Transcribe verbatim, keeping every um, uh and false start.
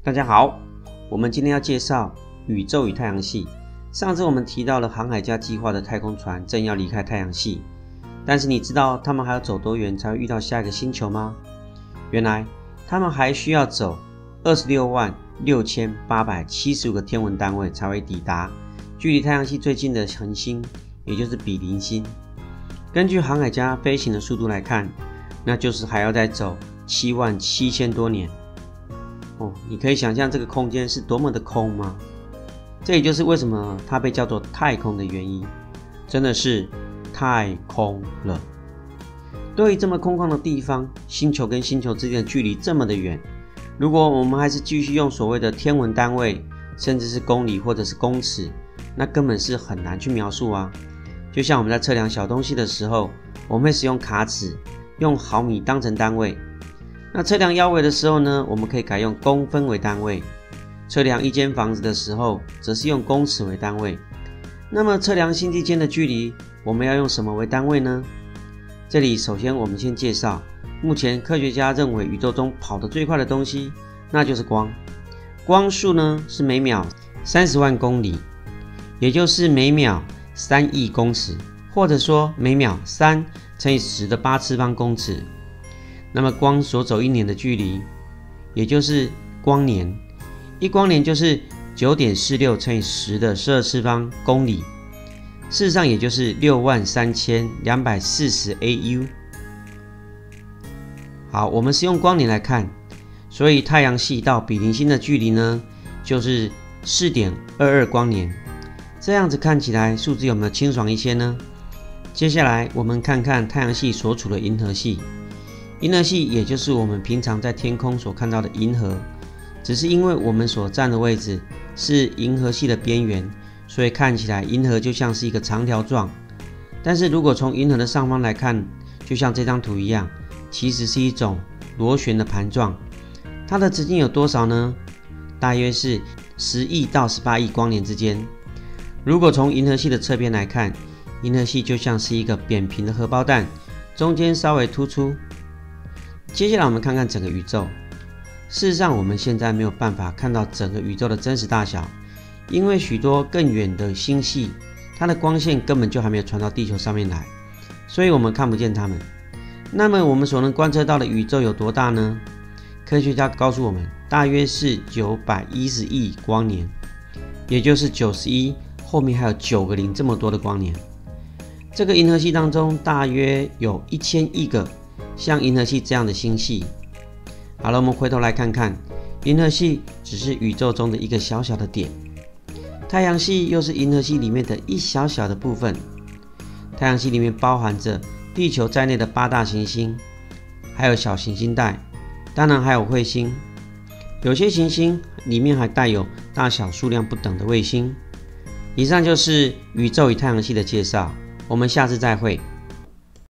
大家好，我们今天要介绍宇宙与太阳系。上次我们提到了航海家计划的太空船正要离开太阳系，但是你知道他们还要走多远才会遇到下一个星球吗？原来他们还需要走二十六万六千八百七十五个天文单位才会抵达距离太阳系最近的恒星，也就是比邻星。根据航海家飞行的速度来看，那就是还要再走七万七千多年。哦，你可以想象这个空间是多么的空吗？这也就是为什么它被叫做太空的原因，真的是太空了。对于这么空旷的地方，星球跟星球之间的距离这么的远，如果我们还是继续用所谓的天文单位，甚至是公里或者是公尺，那根本是很难去描述啊。就像我们在测量小东西的时候，我们会使用卡尺，用毫米当成单位。那测量腰围的时候呢，我们可以改用公分为单位；测量一间房子的时候，则是用公尺为单位。那么测量星际间的距离，我们要用什么为单位呢？这里首先我们先介绍，目前科学家认为宇宙中跑得最快的东西，那就是光。光速呢是每秒三十万公里，也就是每秒三亿公尺，或者说每秒三乘以十的八次方公尺。那么光所走一年的距离，也就是光年，一光年就是 九点四六乘以十的十二次方公里，事实上也就是六万三千两百四十 A U。 好，我们是用光年来看，所以太阳系到比邻星的距离呢，就是 四点二二光年。这样子看起来数字有没有清爽一些呢？接下来我们看看太阳系所处的银河系。银河系也就是我们平常在天空所看到的银河，只是因为我们所站的位置是银河系的边缘，所以看起来银河就像是一个长条状。但是如果从银河的上方来看，就像这张图一样，其实是一种螺旋的盘状。它的直径有多少呢？大约是十亿到十八亿光年之间。如果从银河系的侧边来看，银河系就像是一个扁平的荷包蛋，中间稍微突出。接下来我们看看整个宇宙。事实上我们现在没有办法看到整个宇宙的真实大小，因为许多更远的星系，它的光线根本就还没有传到地球上面来，所以我们看不见它们。那么我们所能观测到的宇宙有多大呢？科学家告诉我们，大约是九百一十亿光年，也就是九十一后面还有九个零这么多的光年。这个银河系当中大约有一千亿个像银河系这样的星系。好了，我们回头来看看，银河系只是宇宙中的一个小小的点，太阳系又是银河系里面的一小小的部分。太阳系里面包含着地球在内的八大行星，还有小行星带，当然还有彗星。有些行星里面还带有大小数量不等的卫星。以上就是宇宙与太阳系的介绍，我们下次再会。